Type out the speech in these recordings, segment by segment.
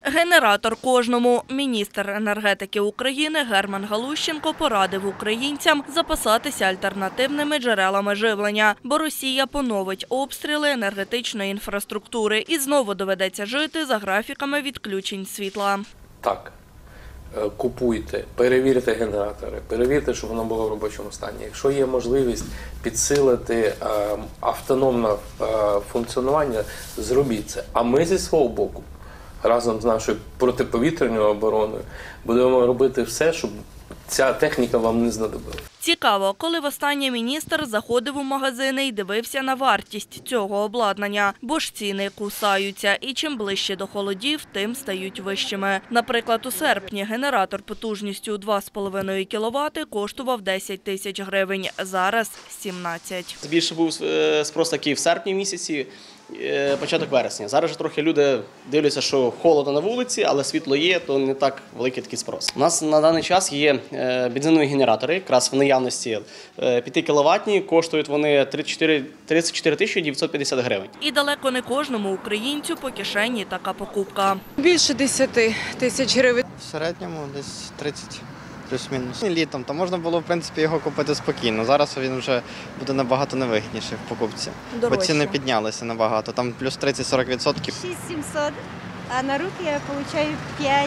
Генератор кожному. Міністр енергетики України Герман Галущенко порадив українцям запасатися альтернативними джерелами живлення, бо Росія поновить обстріли енергетичної інфраструктури і знову доведеться жити за графіками відключень світла. Так, купуйте, перевірте генератори, перевірте, щоб воно було в робочому стані. Якщо є можливість підсилити автономне функціонування, зробіть це. А ми зі свого боку, разом з нашою протиповітряною обороною, будемо робити все, щоб ця техніка вам не знадобилася. Цікаво, коли востаннє міністр заходив у магазини і дивився на вартість цього обладнання, бо ж ціни кусаються, і чим ближче до холодів, тим стають вищими. Наприклад, у серпні генератор потужністю 2,5 кВт коштував 10 тисяч гривень, зараз – 17. Більше був спрос такий в серпні місяці, початок вересня. Зараз же трохи люди дивляться, що холодно на вулиці, але світло є, то не так великий такий спрос. У нас на даний час є бензинові генератори, якраз в наявності 5 кіловатні, коштують вони 34 тисячі 950 гривень. І далеко не кожному українцю по кишені така покупка. Більше 10 тисяч гривень. В середньому десь 30 плюс-мінус. Літом то можна було, в принципі, його купити спокійно. Зараз він вже буде набагато невигідніший в покупці. Бо ціни піднялися набагато, там плюс 30-40%. 6700, а на руки я отримую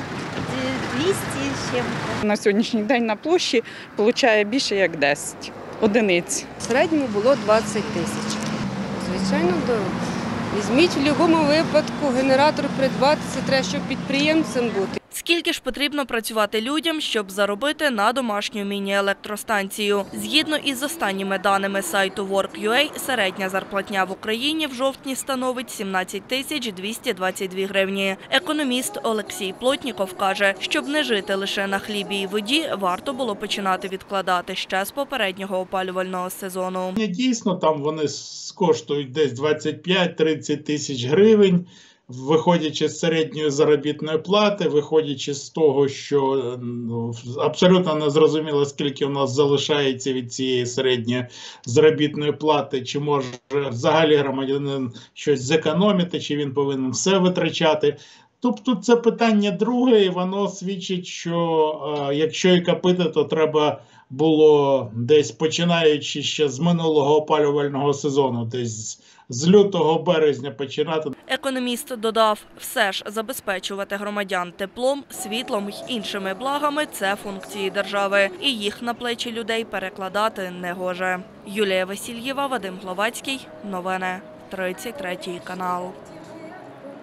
5200 з чим-то. На сьогоднішній день на площі отримує більше як 10 одиниць. В середньому було 20 тисяч. Звичайно, дорого. Візьміть в будь-якому випадку генератор придбати, це треба, щоб підприємцем бути. Скільки ж потрібно працювати людям, щоб заробити на домашню міні-електростанцію? Згідно із останніми даними сайту Work.ua, середня зарплатня в Україні в жовтні становить 17 тисяч 222 гривні. Економіст Олексій Плотніков каже, щоб не жити лише на хлібі і воді, варто було починати відкладати ще з попереднього опалювального сезону. Дійсно, там вони коштують десь 25-30 тисяч гривень. Виходячи з середньої заробітної плати, виходячи з того, що абсолютно не зрозуміло, скільки у нас залишається від цієї середньої заробітної плати, чи може взагалі громадянин щось зекономити, чи він повинен все витрачати. Тобто це питання друге, і воно свідчить, що якщо і копити, то треба було десь починаючи ще з минулого опалювального сезону, десь з лютого березня починати. Економіст додав, все ж забезпечувати громадян теплом, світлом й іншими благами – це функції держави. І їх на плечі людей перекладати не гоже. Юлія Васильєва, Вадим Гловацький. Новини. 33 канал.